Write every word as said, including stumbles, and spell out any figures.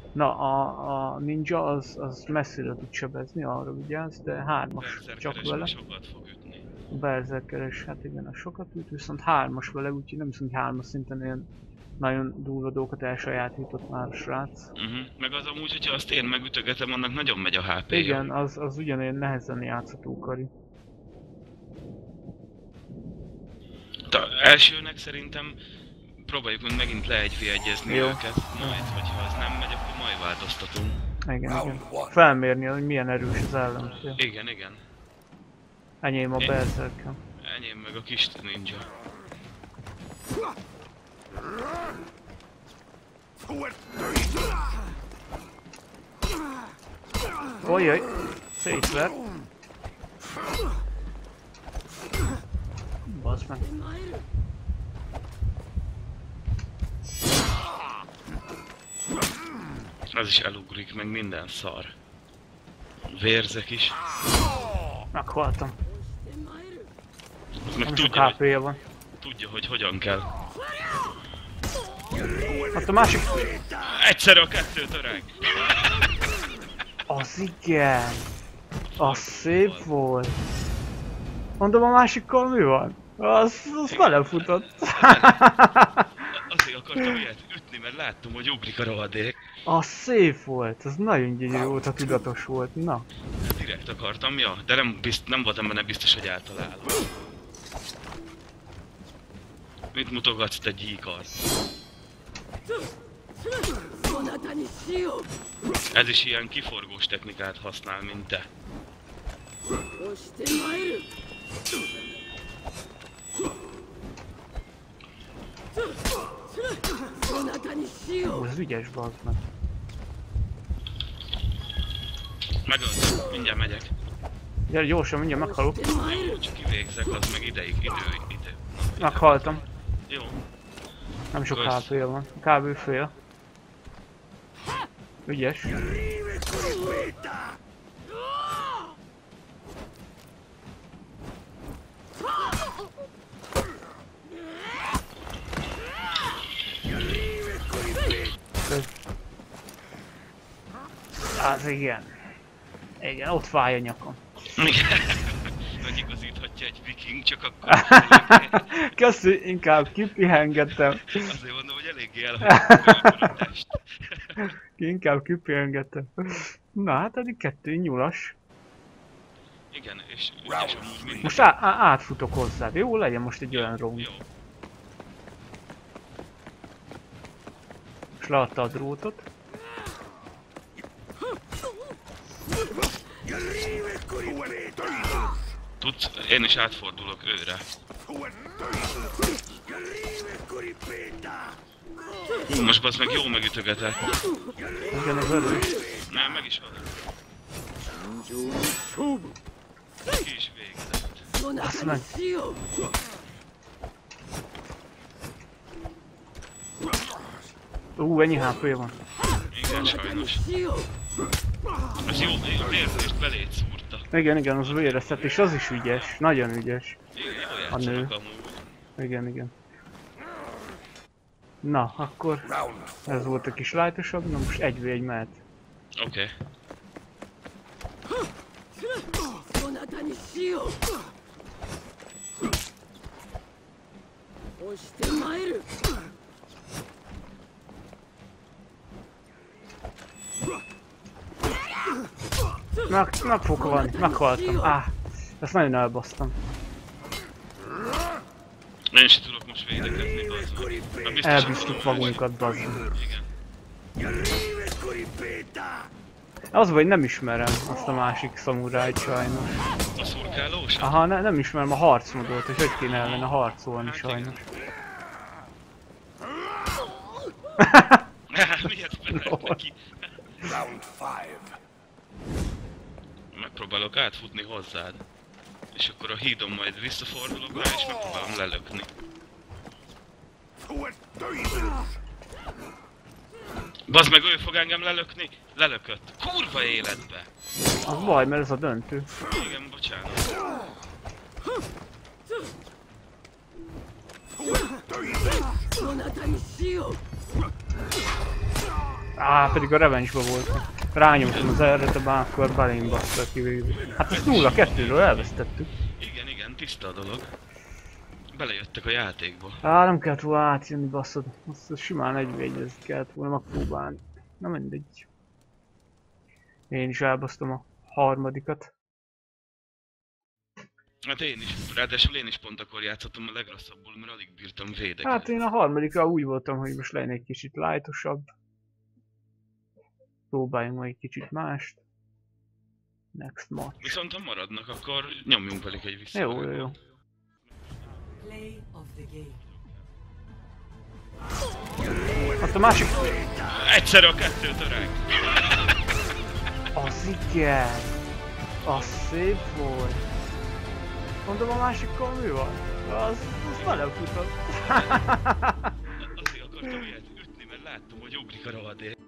Na, a, a ninja az, az messzire tud sebezni, arra vigyázz, de hármas csak vele. Sokat fog ütni. A berserkeres, hát igen, az sokat üt, viszont hármas vele, úgyhogy nem hiszem, hogy hármas szinten ilyen nagyon durva dolgokat elsajátított már a srác. Uh-huh. Meg az amúgy, hogyha azt én megütögetem, annak nagyon megy a há pé-ja. Igen, az, az ugyanilyen nehezen játszható kari. Ta, elsőnek szerintem próbáljuk meg megint le egy vé egyezni őket, majd, hogyha az nem megy, akkor majd változtatunk. Igen, igen. Felmérni, hogy milyen erős az ellenfél. Igen, igen. Enyém a berserkem. Enyém meg a kis ninja. Ojjaj! Szétver! Bazd meg! Az is elugrik, meg minden szar. Vérzek is. Meghaltam. Az meg Nem tudja, sok há pé-je van. Tudja, hogy hogyan kell. Hát a másik... Egyszerre a kettőt, öreg! Az igen! Az szép volt! Mondom, a másikkal mi van? Az, az velem futott. Azért akartam ilyet ütni, mert láttam, hogy ugrik a rohadék. Az szép volt, az nagyon gyönyörű volt, ha tudatos volt, na. Direkt akartam, ja, de nem, bizt, nem voltam benne biztos, hogy eltalálom. Mit mutogatsz, te gyíkar? Ez is ilyen kiforgós technikát használ, mint te. Ó, ez ügyes, bazd meg. Megölt, mindjárt megyek. Gyere gyorsan, mindjárt meghalok. Jó, csak kivégzek, az meg ideig, idő, idő. Meghaltam. Jó. Nem sok há pé-je van, kb. Fél. Ügyes. Az igen. Igen, ott fáj a nyakam. Igen. Megigazíthatja egy viking, csak akkor... Köszi, inkább kipihengettem. Azért mondom, hogy eléggé elhagyott a test. Inkább kipihengettem. Na hát eddig kettő nyulas. Igen, és ügyes amúgy mindig. Most á á átfutok hozzád, jó? Legyen most egy olyan rong. Jó. És leadta a drótot. Tudsz, én is átfordulok őre. Hú, most basz meg jó megütögetek. Igen, az erős. Nem, meg is van. Ki is végzett. Azt meg. Ú, ennyi há pé van. Igen, sajnos. Az jó, a vérzést beléd szúrta. Igen, igen, az véreztet, és az is ügyes. Nagyon ügyes. Igen, jól A nő. játszanak amúgy. Igen, igen. Na, akkor ez volt a kis lájtosabb, na most egy vé egy mehet. Oké. Meg, meg fog halni, meghaltam. Áh, ezt nagyon elbasztam. Én sem tudok most védekezni, bazd. Elbíztuk magunkat, bazd. Igen. Az vagy nem ismerem azt a másik szamurájt sajnos. A szurkálósat? Aha, ne, nem ismerem a harcmódot, és hogy kéne ellene harcolni Hát sajnos. Miért felelt neki? Megpróbálok átfutni hozzád. És akkor a hídon majd visszafordulok rá, és megpróbálom lelökni. Bazd meg, ő fog engem lelökni? Lelökött. Kurva életbe! Az baj, mert ez a döntő. Igen, bocsánat. Á, pedig a revenge-ba voltam. Rányomtam az erre, de már akkor belém bassza ki végül. Hát ezt nulla kettőről elvesztettük. Igen, igen, tiszta a dolog. Belejöttek a játékba. Á, nem kellett volna átjönni, basszod. Azt simán egy vé egyezni kellett volna megpróbálni. Na mindegy. Én is elbasztom a harmadikat. Hát én is, ráadásul én is pont akkor játszottam a legrosszabbul, mert alig bírtam védekezni. Hát én a harmadikra úgy voltam, hogy most legyen egy kicsit lightosabb. Próbáljunk majd egy kicsit mást. Next match. Viszont ha maradnak, akkor nyomjunk velük egy vissza. Jó, jó, jó. Hát a másik... Egyszerre a kettőt, öreg! Az igen! Az szép volt! Mondom, a másikkal mi van? Az... az belefutott. Azért akartam ilyet ütni, mert láttam, hogy ugrik a rohadék.